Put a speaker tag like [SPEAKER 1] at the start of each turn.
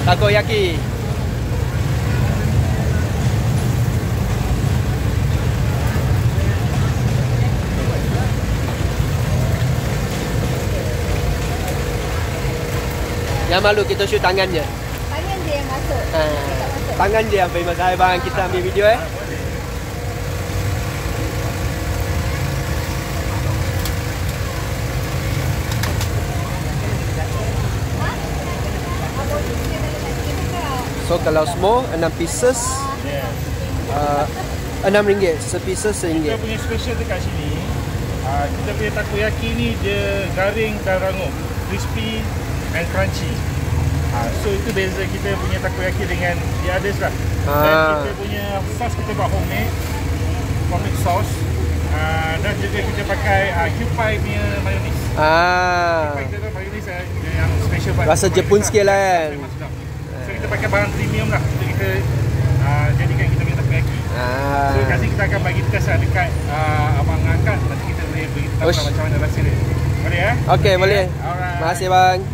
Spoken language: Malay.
[SPEAKER 1] takoyaki. Yang malu kita shoot tangan je.
[SPEAKER 2] Tangan je yang masuk.
[SPEAKER 1] Tangan je yang famous. Hai bang, kita ambil video So kalau semua 6 pieces RM6. Sepieces RM1.
[SPEAKER 3] Kita punya special dekat sini, kita punya takoyaki ni dia garing dan rangup, crispy and crunchy. So itu beza kita punya takoyaki dengan the others lah. Dan kita punya sauce kita buat homemade sauce. Dan juga kita pakai Kewpie punya mayonnaise. Kewpie kita mayonnaise yang special buat
[SPEAKER 1] rasa Jepun sikit lah kan.
[SPEAKER 3] So kita pakai barang premium lah untuk kita jadikan kita punya takoyaki. So kat sini kita akan bagi test lah dekat abang angkat. Nanti kita boleh beritahu macam mana rasa dia. Boleh
[SPEAKER 1] Okey, boleh. Terima kasih bang.